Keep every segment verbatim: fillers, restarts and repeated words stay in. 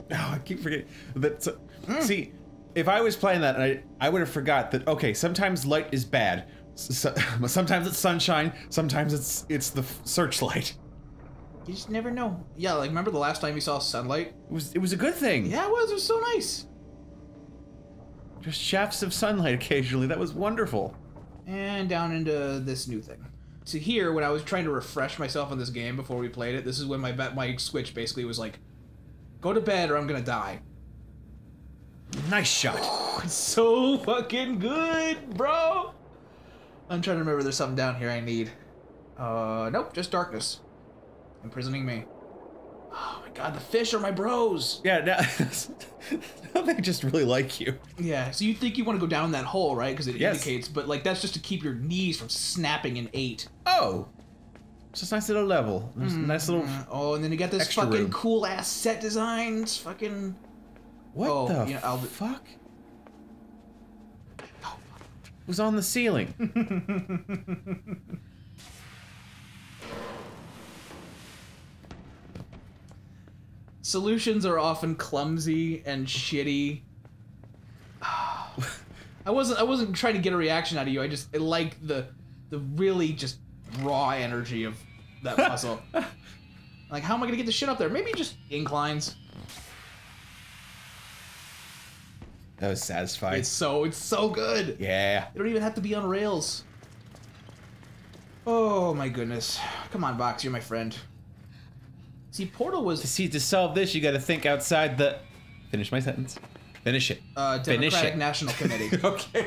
Oh, I keep forgetting. That, so, mm. See, if I was playing that, I, I would have forgot that, okay, sometimes light is bad. So, sometimes it's sunshine, sometimes it's it's the searchlight. You just never know. Yeah, like, remember the last time you saw sunlight? It was, it was a good thing. Yeah, it was. It was so nice. Just shafts of sunlight occasionally. That was wonderful. And down into this new thing. So here, when I was trying to refresh myself on this game before we played it, this is when my my switch basically was like, go to bed or I'm gonna die. Nice shot. Oh, it's so fucking good, bro. I'm trying to remember there's something down here I need. Uh, nope, just darkness. Imprisoning me. Oh my god, the fish are my bros. Yeah, now, now they just really like you. Yeah, so you think you want to go down that hole, right? Because it yes. indicates, but like that's just to keep your knees from snapping in eight. Oh. It's just a nice little level. There's mm, a nice little. Oh, and then you got this fucking room. Cool ass set designs. Fucking. What oh, the you know, I'll... fuck? Oh. It was on the ceiling. Solutions are often clumsy and shitty. I wasn't. I wasn't trying to get a reaction out of you. I just I like the the really just raw energy of that puzzle. Like, how am I gonna get the shit up there? Maybe just inclines. That was satisfying. It's so, it's so good. Yeah. You don't even have to be on rails. Oh my goodness. Come on, Vox, you're my friend. See, Portal was... To see, to solve this, you gotta think outside the... Finish my sentence. Finish it. Uh, Finish Democratic it. National Committee. Okay.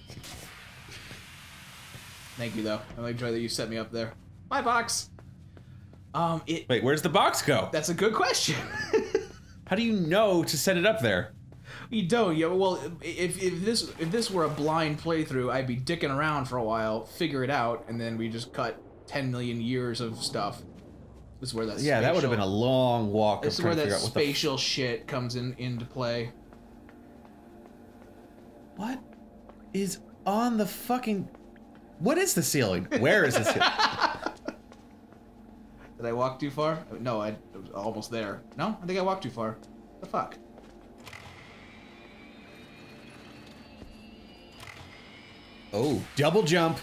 Thank you, though. I enjoy that you set me up there. Bye, Vox. Um, it... Wait, where's the box go? That's a good question. How do you know to set it up there? You don't. Yeah. Well, if if this if this were a blind playthrough, I'd be dicking around for a while, figure it out, and then we just cut ten million years of stuff. This is where that. Yeah, spatial, that would have been a long walk. This is where that spatial shit comes in into play. What is on the fucking? What is the ceiling? Where is the ceiling? Did I walk too far? No, I was almost there. No, I think I walked too far. The fuck. Oh, double jump.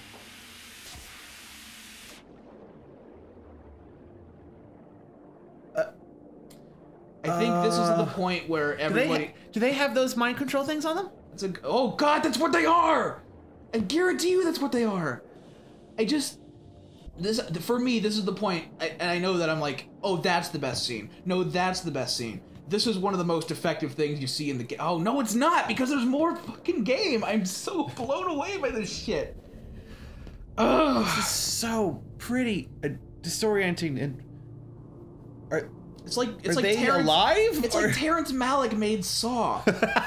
Uh, I think uh, this is the point where everybody... Do they, do they have those mind control things on them? It's a, oh god, that's what they are! I guarantee you that's what they are. I just... This For me, this is the point, I, and I know that I'm like, oh, that's the best scene. No, that's the best scene. This is one of the most effective things you see in the game. Oh, no, it's not, because there's more fucking game. I'm so blown away by this shit. Ugh. This is so pretty, uh, disorienting, and... Are, it's like, it's are like they Terrence, alive? It's or? like Terrence Malick made Saw.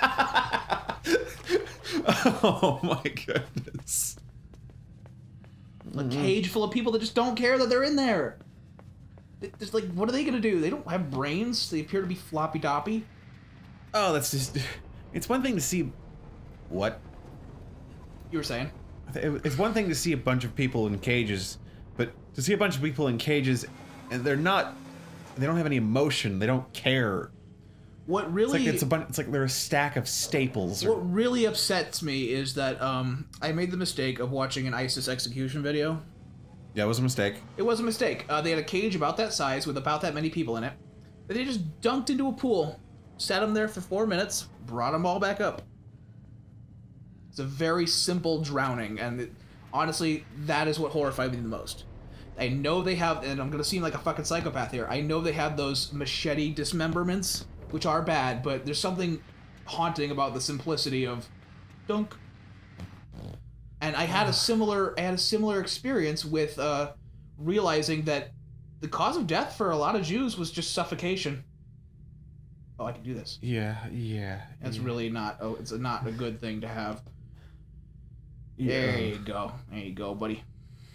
Oh my goodness. A mm-hmm. cage full of people that just don't care that they're in there. Just like, what are they gonna do? They don't have brains. They appear to be floppy doppy. Oh, that's just... It's one thing to see... What? You were saying? It's one thing to see a bunch of people in cages, but to see a bunch of people in cages, and they're not... They don't have any emotion. They don't care. What really... It's like, it's a bunch, it's like they're a stack of staples. Or... What really upsets me is that um, I made the mistake of watching an ISIS execution video. Yeah, it was a mistake. It was a mistake. Uh, they had a cage about that size with about that many people in it. That they just dunked into a pool, sat them there for four minutes, brought them all back up. It's a very simple drowning, and it, honestly, that is what horrified me the most. I know they have, and I'm gonna seem like a fucking psychopath here, I know they have those machete dismemberments, which are bad, but there's something haunting about the simplicity of dunk. And I had a similar, I had a similar experience with uh, realizing that the cause of death for a lot of Jews was just suffocation. Oh, I can do this. Yeah, yeah. That's yeah. really not. Oh, it's not a good thing to have. Yeah. There you go. There you go, buddy.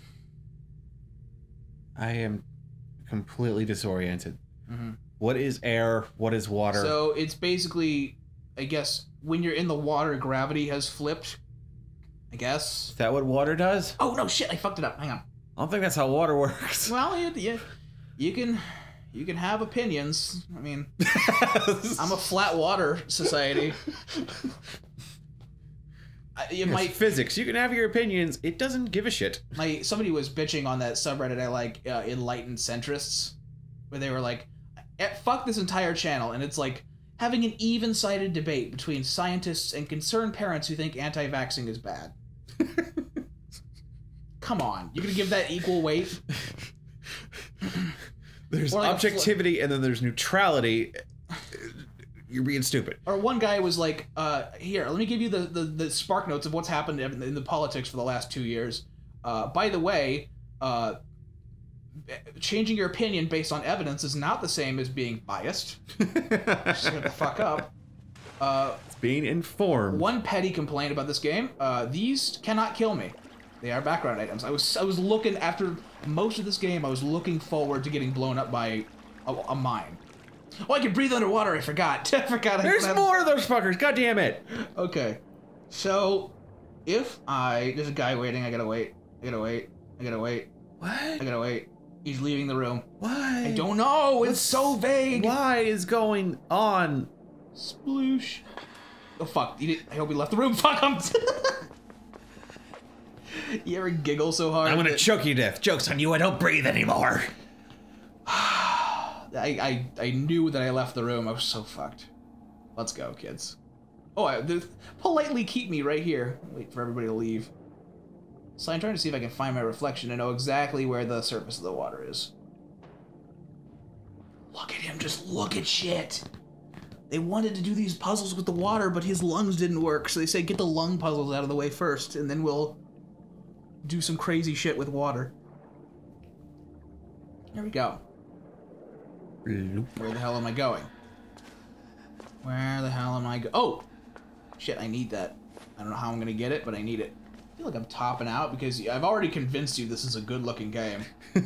I am completely disoriented. Mm-hmm. What is air? What is water? So it's basically, I guess, when you're in the water, gravity has flipped. I guess. Is that what water does? Oh no, shit! I fucked it up. Hang on. I don't think that's how water works. Well, you, you, you can, you can have opinions. I mean, I'm a flat water society. It It's might physics. You can have your opinions. It doesn't give a shit. My somebody was bitching on that subreddit I like, uh, enlightened centrists, where they were like, "Eh, "Fuck this entire channel," and it's like having an even-sided debate between scientists and concerned parents who think anti-vaxxing is bad. Come on, you're gonna give that equal weight? There's Or like objectivity and then there's neutrality. You're being stupid. Or one guy was like, uh, here, let me give you the, the, the spark notes of what's happened in, in the politics for the last two years. Uh, by the way, uh, changing your opinion based on evidence is not the same as being biased. Just shut the fuck up. Uh, it's being informed. One petty complaint about this game, uh, these cannot kill me. They are background items. I was I was looking, after most of this game, I was looking forward to getting blown up by a, a mine. Oh, I can breathe underwater, I forgot. I forgot. There's I more of those fuckers, god damn it. Okay. So, if I... There's a guy waiting, I gotta wait. I gotta wait. I gotta wait. What? I gotta wait. He's leaving the room. Why? I don't know, it's What's so vague. Why is going on? Sploosh. Oh, fuck. He did, I hope he left the room. Fuck him. You ever giggle so hard? I'm gonna that... choke you to death. Joke's on you, I don't breathe anymore. I, I I knew that I left the room. I was so fucked. Let's go, kids. Oh, I, politely keep me right here. Wait for everybody to leave. So I'm trying to see if I can find my reflection and know exactly where the surface of the water is. Look at him, just look at shit. They wanted to do these puzzles with the water, but his lungs didn't work. So they say get the lung puzzles out of the way first, and then we'll do some crazy shit with water. Here we go. Where the hell am I going? Where the hell am I go- Oh! Shit, I need that. I don't know how I'm gonna get it, but I need it. I feel like I'm topping out because I've already convinced you this is a good looking game.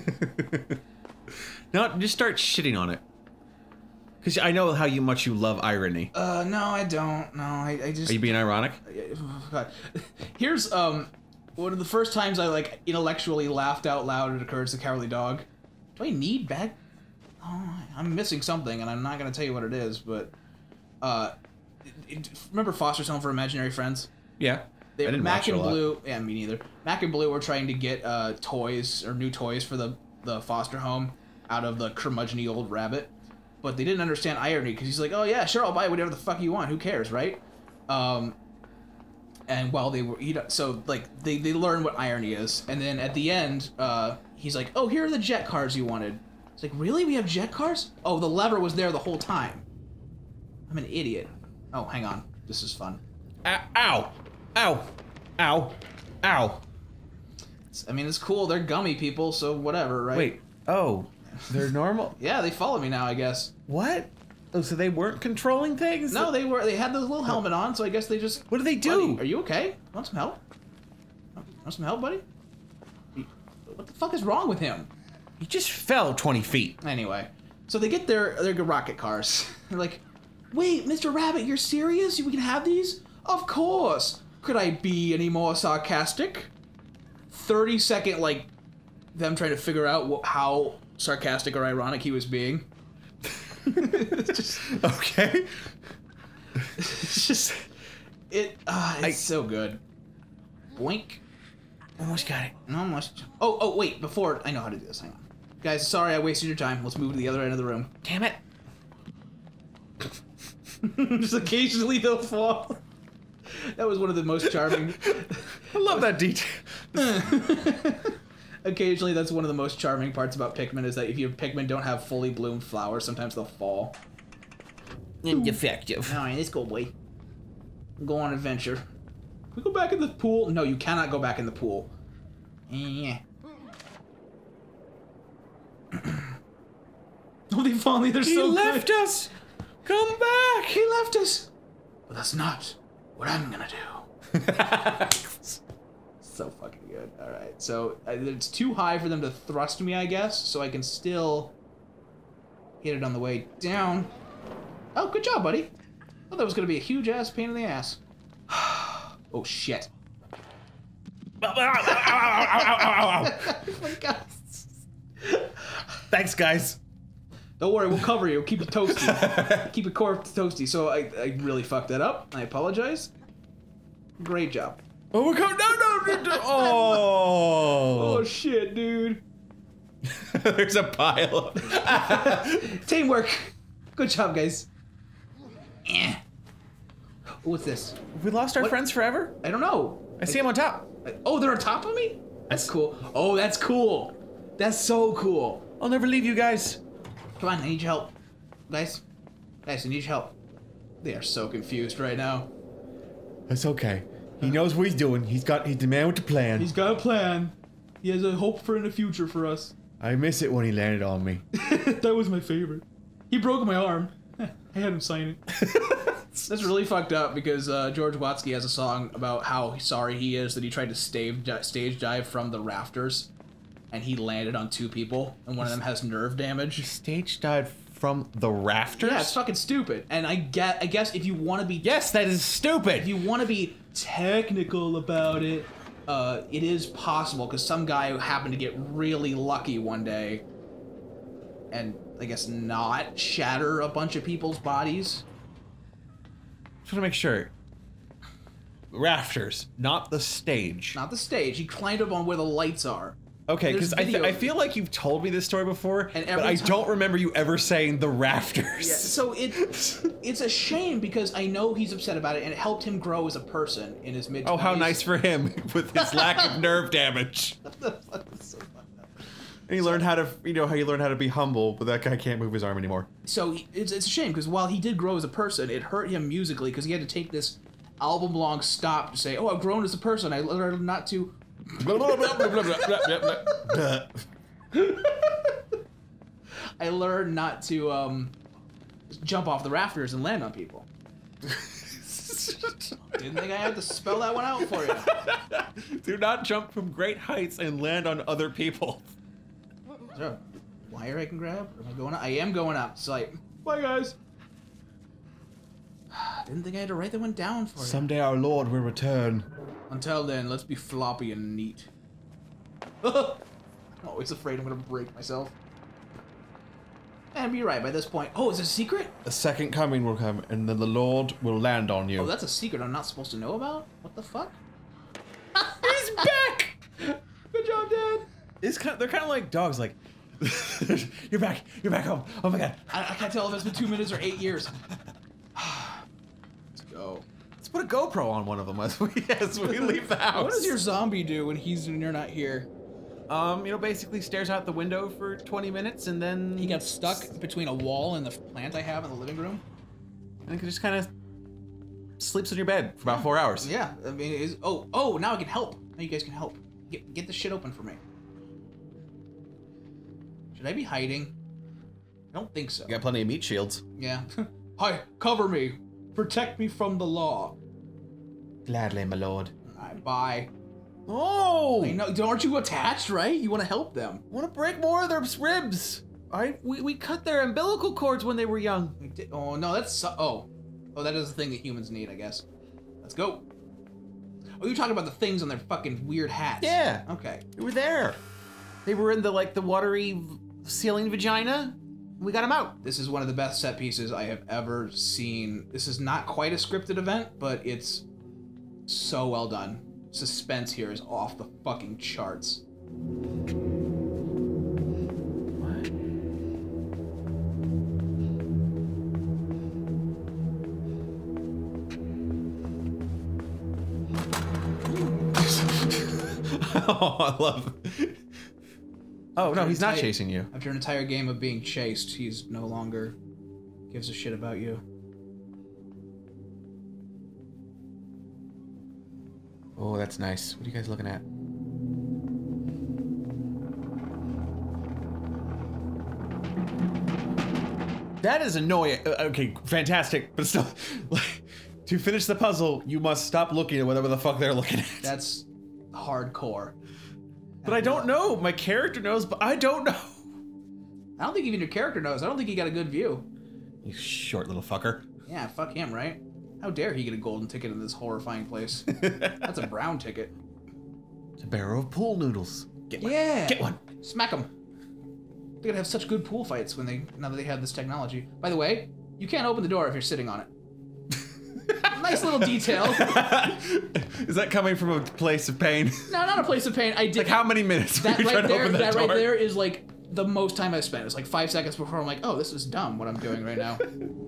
No, just start shitting on it. Because I know how you much you love irony. Uh, no, I don't. No, I, I just... Are you being ironic? God. Here's, um, one of the first times I, like, intellectually laughed out loud at Courage the Cowardly Dog. Do I need bag? Oh, I'm missing something, and I'm not gonna tell you what it is, but, uh, it, it, remember Foster's Home for Imaginary Friends? Yeah. They, I didn't Mac watch it and a lot. Blue, yeah, me neither. Mac and Blue were trying to get, uh, toys, or new toys for the, the foster home out of the curmudgeony old rabbit. But they didn't understand irony, because he's like, oh yeah, sure, I'll buy whatever the fuck you want, who cares, right? Um, and while they were, you know, so, like, they, they learn what irony is, and then at the end, uh, he's like, oh, here are the jet cars you wanted. It's like, really? We have jet cars? Oh, the lever was there the whole time. I'm an idiot. Oh, hang on. This is fun. Ow! Ow! Ow! Ow! Ow! It's, I mean, it's cool. They're gummy people, so whatever, right? Wait. Oh. They're normal? Yeah, they follow me now, I guess. What? Oh, so they weren't controlling things? No, they were. They had this little helmet on, so I guess they just... What do they do? Buddy, are you okay? Want some help? Want some help, buddy? What the fuck is wrong with him? He just fell twenty feet. Anyway, so they get their their rocket cars. They're like, wait, Mister Rabbit, you're serious? We can have these? Of course. Could I be any more sarcastic? thirty second, like, them trying to figure out wh how sarcastic or ironic he was being. It's just, okay. It's just, it, uh, it's I, so good. Boink. Almost got it. Almost. Oh, oh, wait, before, I know how to do this, hang on. Guys, sorry I wasted your time. Let's move to the other end of the room. Damn it. Just occasionally they'll fall. That was one of the most charming. I love that detail. Occasionally, that's one of the most charming parts about Pikmin is that if your Pikmin don't have fully bloomed flowers, sometimes they'll fall. Indefective. Alright, let's go, boy. Go on adventure. Can we go back in the pool? No, you cannot go back in the pool. Yeah. Oh, they finally, they're he so good. He left us! Come back! He left us! But that's not what I'm gonna do. So fucking good. Alright, so uh, it's too high for them to thrust me, I guess, so I can still hit it on the way down. Oh, good job, buddy. I thought that was gonna be a huge ass pain in the ass. Oh, shit. Oh my God. Thanks, guys. Don't worry, we'll cover you. Keep it toasty. Keep it core toasty. So I, I really fucked that up. I apologize. Great job. Oh, we're coming. No, no, no, no. Oh. Oh, shit, dude. There's a pile of... Teamwork. Good job, guys. Eh. What's this? We lost our What? friends forever? I don't know. I see him on top. Oh, they're on top of me? That's cool. Oh, that's cool. That's so cool. I'll never leave you guys. Come on, I need your help. Guys. Guys, I need your help. They are so confused right now. It's okay. He knows what he's doing. He's got, he's the man with the plan. He's got a plan. He has a hope for in the future for us. I miss it when he landed on me. That was my favorite. He broke my arm. I had him sign it. That's really fucked up because uh, George Watsky has a song about how sorry he is that he tried to stage, stage dive from the rafters and he landed on two people and one of them has nerve damage. Stage dive from the rafters? Yeah, it's fucking stupid. And I get, I guess if you want to be... Yes, that is stupid! If you want to be technical about it, uh, it is possible because some guy who happened to get really lucky one day and, I guess, not shatter a bunch of people's bodies. Just want to make sure. Rafters, not the stage. Not the stage. He climbed up on where the lights are. Okay, because I, th video. I feel like you've told me this story before, And but every I time- don't remember you ever saying the rafters. Yeah, so it it's a shame because I know he's upset about it and it helped him grow as a person in his mid. Oh, how nice for him with his lack of nerve damage. So fucked up. And he learned how to, you know, how you learn how to be humble, but that guy can't move his arm anymore. So he- it's it's a shame because while he did grow as a person, it hurt him musically because he had to take this album-long stop to say, "Oh, I've grown as a person. I learned not to." I learned not to um, jump off the rafters and land on people. Didn't think I had to spell that one out for you. Do not jump from great heights and land on other people. Is there a wire I can grab? Am I going up? I am going up. It's like, bye guys. Didn't think I had to write that one down for you. Someday our Lord will return. Until then, let's be floppy and neat. I'm always afraid I'm gonna break myself. And you're right, by this point. Oh, is it a secret? A second coming will come, and then the Lord will land on you. Oh, that's a secret I'm not supposed to know about? What the fuck? He's back! Good job, Dad! It's kind of, they're kind of like dogs, like, you're back, you're back home. Oh my god. I, I can't tell if it's been two minutes or eight years. Let's go. Let's put a GoPro on one of them as we, as we leave the house. What does your zombie do when he's when you're not here? Um, you know, basically stares out the window for twenty minutes and then... He got stuck between a wall and the plant I have in the living room. And he just kind of sleeps in your bed for about four hours. Yeah, I mean, it's, oh, oh, now I can help. Now you guys can help. Get, get the shit open for me. Should I be hiding? I don't think so. You got plenty of meat shields. Yeah. Hi, cover me. Protect me from the law. Gladly, my lord. Alright, bye. Oh! I know, aren't you attached, right? You want to help them. Want to break more of their ribs. I we, we cut their umbilical cords when they were young. We did, oh, no, that's... so- Oh. Oh, that is the thing that humans need, I guess. Let's go. Oh, you're talking about the things on their fucking weird hats. Yeah. Okay. They were there. They were in the, like, the watery ceiling vagina. We got them out. This is one of the best set pieces I have ever seen. This is not quite a scripted event, but it's so well done. Suspense here is off the fucking charts. Oh, I love it. Oh, no, he's not Entire- chasing you. After an entire game of being chased, he's no longer gives a shit about you. Oh, that's nice. What are you guys looking at? That is annoying. Uh, Okay, fantastic, but still, like, to finish the puzzle, you must stop looking at whatever the fuck they're looking at. That's hardcore. But I don't know. My character knows, but I don't know. I don't think even your character knows. I don't think he got a good view. You short little fucker. Yeah, fuck him, right? How dare he get a golden ticket in this horrifying place? That's a brown ticket. It's a barrel of pool noodles. Get one. Yeah. Get one. Smack him. They're gonna have such good pool fights when they now that they have this technology. By the way, you can't open the door if you're sitting on it. Nice little detail. Is that coming from a place of pain? No, not a place of pain. I did. Like how many minutes? That were you right trying to there. open That, that, right door? there is like the most time I've spent. It's like five seconds before I'm like, oh, this is dumb. What I'm doing right now.